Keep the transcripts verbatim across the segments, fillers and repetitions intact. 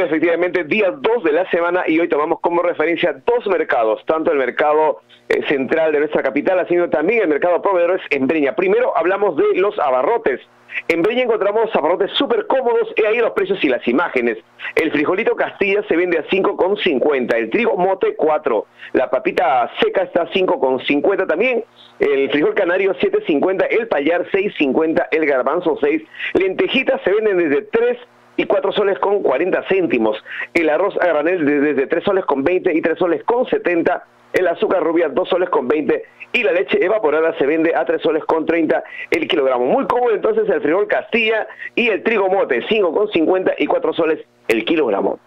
efectivamente día dos de la semana y hoy tomamos como referencia dos mercados, tanto el mercado eh, central de nuestra capital, así como también el mercado de proveedores en Breña. Primero hablamos de los abarrotes. En Breña encontramos abarrotes súper cómodos, y ahí los precios y las imágenes. El frijolito Castilla se vende a cinco con cincuenta, el trigo mote cuatro, la papita seca está a cinco con cincuenta también, el frijol canario siete cincuenta, el payar seis cincuenta, el garbanzo seis, lentejitas se venden desde tres y cuatro soles con cuarenta céntimos, el arroz a granel desde tres soles con veinte y tres soles con setenta, el azúcar rubia dos soles con veinte y la leche evaporada se vende a tres soles con treinta el kilogramo. Muy cómodo entonces el frijol Castilla y el trigo mote, cinco con cincuenta y cuatro soles el kilogramo.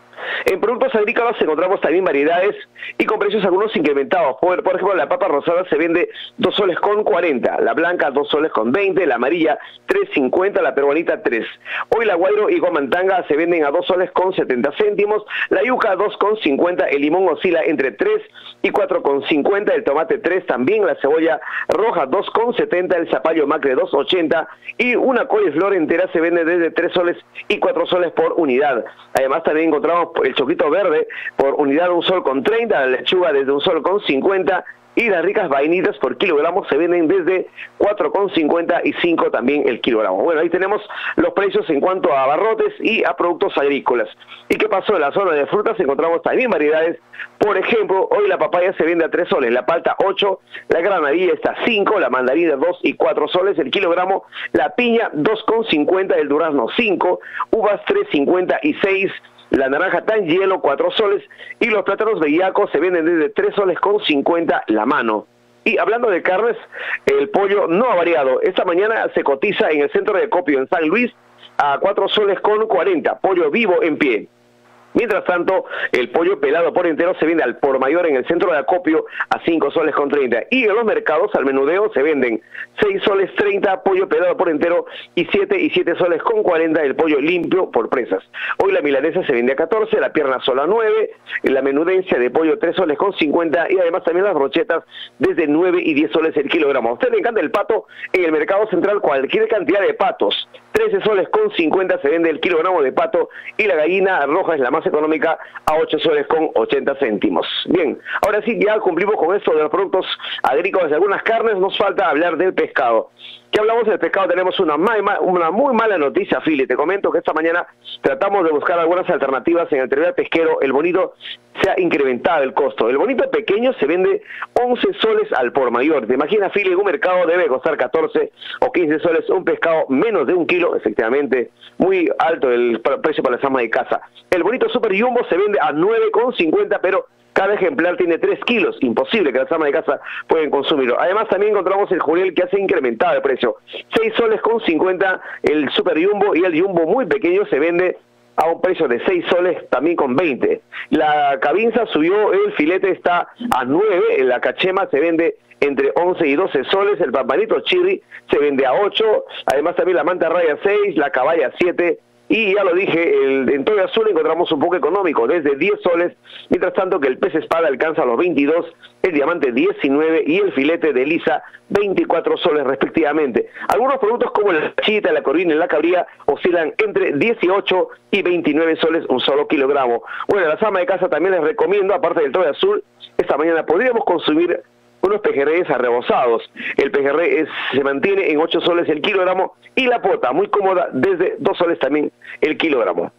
En productos agrícolas encontramos también variedades y con precios algunos incrementados. Por, por ejemplo, la papa rosada se vende dos soles con cuarenta, la blanca dos soles con veinte, la amarilla tres cincuenta, la peruanita tres. Hoy la guairo y guamantanga se venden a dos soles con setenta céntimos, la yuca dos con cincuenta, el limón oscila entre tres y cuatro con cincuenta, el tomate tres también, la cebolla roja dos con setenta, el zapallo macre dos ochenta y una coliflor entera se vende desde tres soles y cuatro soles por unidad. Además también encontramos el choquito verde por unidad un sol con treinta, la lechuga desde un sol con cincuenta y las ricas vainitas por kilogramo se venden desde cuatro con cincuenta y cinco también el kilogramo. Bueno, ahí tenemos los precios en cuanto a abarrotes y a productos agrícolas. ¿Y qué pasó en la zona de frutas? Encontramos también variedades. Por ejemplo, hoy la papaya se vende a tres soles, la palta ocho, la granadilla está a cinco, la mandarina dos y cuatro soles el kilogramo, la piña dos con cincuenta, el durazno cinco, uvas tres cincuenta y seis, la naranja tan hielo cuatro soles y los plátanos bellacos se venden desde tres soles con cincuenta la mano. Y hablando de carnes, el pollo no ha variado. Esta mañana se cotiza en el centro de acopio en San Luis a cuatro soles con cuarenta, pollo vivo en pie. Mientras tanto, el pollo pelado por entero se vende al por mayor en el centro de acopio a cinco soles con treinta. Y en los mercados al menudeo se venden seis soles treinta pollo pelado por entero y siete y siete soles con cuarenta el pollo limpio por presas. Hoy la milanesa se vende a catorce, la pierna sola a nueve, la menudencia de pollo tres soles con cincuenta y además también las brochetas desde nueve y diez soles el kilogramo. A usted le encanta el pato, en el mercado central cualquier cantidad de patos, trece soles con cincuenta se vende el kilogramo de pato y la gallina roja es la más económica a ocho soles con ochenta céntimos. Bien, ahora sí ya cumplimos con esto de los productos agrícolas y algunas carnes, nos falta hablar del pescado. ¿Qué hablamos del pescado? Tenemos una, una muy mala noticia, Fili. Te comento que esta mañana tratamos de buscar algunas alternativas en el terminal pesquero. El bonito se ha incrementado el costo. El bonito pequeño se vende once soles al por mayor. ¿Te imaginas, Fili? En un mercado debe costar catorce o quince soles un pescado menos de un kilo. Efectivamente, muy alto el precio para las amas de casa. El bonito super jumbo se vende a nueve con cincuenta, pero cada ejemplar tiene tres kilos, imposible que las amas de casa pueden consumirlo. Además también encontramos el jurel que hace incrementado el precio, seis soles con cincuenta el super jumbo y el jumbo muy pequeño se vende a un precio de seis soles también con veinte. La cabinza subió, el filete está a nueve, la cachema se vende entre once y doce soles, el pampanito chirri se vende a ocho, además también la manta raya seis, la caballa siete, y ya lo dije, el, en Toyo Azul encontramos un poco económico, desde diez soles, mientras tanto que el pez espada alcanza los veintidós, el diamante diecinueve y el filete de lisa veinticuatro soles respectivamente. Algunos productos como la chita, la corvina y la cabría oscilan entre dieciocho y veintinueve soles un solo kilogramo. Bueno, a las amas de casa también les recomiendo, aparte del Toyo Azul, esta mañana podríamos consumir unos pejerreyes arrebozados. El pejerrey es, se mantiene en ocho soles el kilogramo y la pota, muy cómoda, desde dos soles también el kilogramo.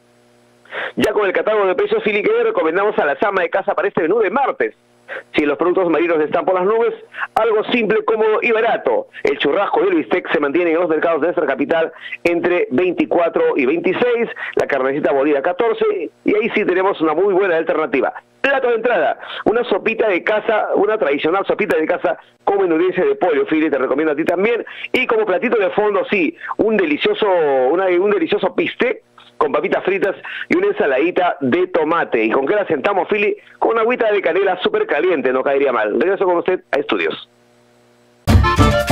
Ya con el catálogo de precios, Fili, que recomendamos a la ama de casa para este menú de martes. Si los productos marinos están por las nubes, algo simple, cómodo y barato. El churrasco y el bistec se mantienen en los mercados de nuestra capital entre veinticuatro y veintiséis, la carnecita molida catorce, y ahí sí tenemos una muy buena alternativa. Plato de entrada, una sopita de casa, una tradicional sopita de casa con menudencia de pollo, Fili, te recomiendo a ti también. Y como platito de fondo, sí, un delicioso, una, un delicioso bistec con papitas fritas y una ensaladita de tomate. ¿Y con qué la sentamos, Fili? Con una agüita de canela súper caliente, no caería mal. Regreso con usted a Estudios.